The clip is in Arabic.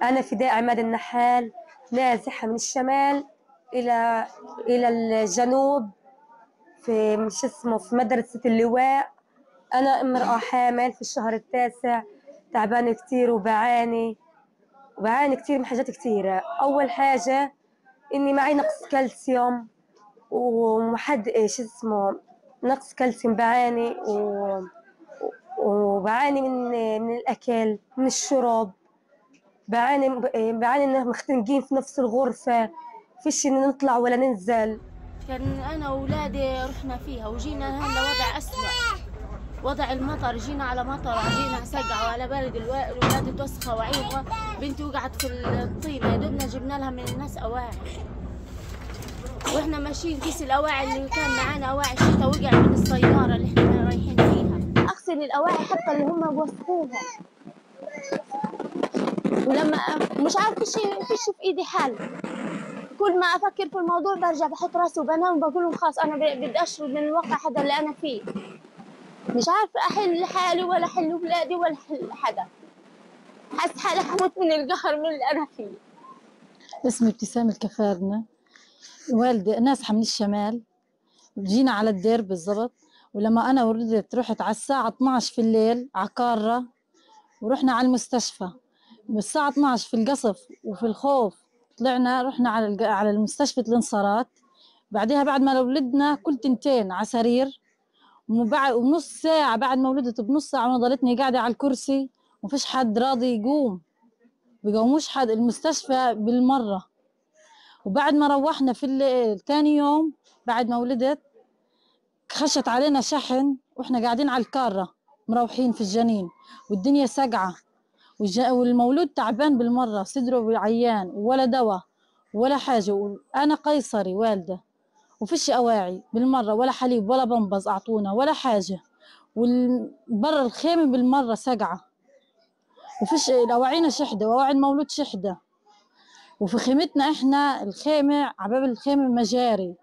أنا فداء عماد النحال، نازحة من الشمال إلى الجنوب، في شو اسمه في مدرسة اللواء. أنا امرأة حامل في الشهر التاسع، تعبانة كتير وبعاني كتير من حاجات كتيرة. أول حاجة إني معي نقص كالسيوم ومحد شو اسمه نقص كالسيوم، وبعاني من الأكل، من الشرب، بعاني إنه مختنقين في نفس الغرفة، فيش إن نطلع ولا ننزل. كان أنا وأولادي رحنا فيها وجينا هلا وضع أسوأ، وضع المطر، جينا على مطر، جينا سقعة وعلى برد، الولاد توسخة وعيطة، بنتي وقعت في الطينة، يا دوبنا جبنا لها من الناس أواعي، واحنا ماشيين كيس الأواعي اللي كان معانا أواعي شتا وقع من السيارة اللي احنا رايحين فيها. أغسل الأواعي حتى اللي هم وسخوها، ولما مش عارف فيش في ايدي حل، كل ما افكر في الموضوع برجع بحط راسي وبنام وبقول لهم خلاص انا بدي اشرب من الواقع هذا اللي انا فيه، مش عارفه احل حالي ولا احل اولادي ولا احل حدا، حاسه حالي حموت من القهر من اللي انا فيه. اسمي ابتسام الكفارنة، والدة نازحة من الشمال، جينا على الدير بالضبط. ولما أنا ولدت رحت على الساعة 12 في الليل على كارة، ورحنا على المستشفى بالساعة 12 في القصف وفي الخوف. طلعنا رحنا على المستشفى الانصارات. بعدها بعد ما ولدنا كل تنتين على سرير، ونص ساعة بعد ما ولدت بنص ساعة وانا ضلتني قاعدة على الكرسي ومفيش حد راضي يقوم، بيقوموش حد المستشفى بالمرة. وبعد ما روحنا في الليل تاني يوم بعد ما ولدت خشت علينا شحن واحنا قاعدين على الكارة مروحين في الجنين، والدنيا سقعة، والمولود تعبان بالمرة، صدره عيان ولا دواء ولا حاجة، وأنا قيصري والدة، وفيش أواعي بالمرة ولا حليب ولا بنبز أعطونا ولا حاجة، والبر الخيمة بالمرة سقعة، وفيش أواعينا شحدة وأواعي المولود شحدة. وفي خيمتنا إحنا الخيمة عباب الخيمة مجاري،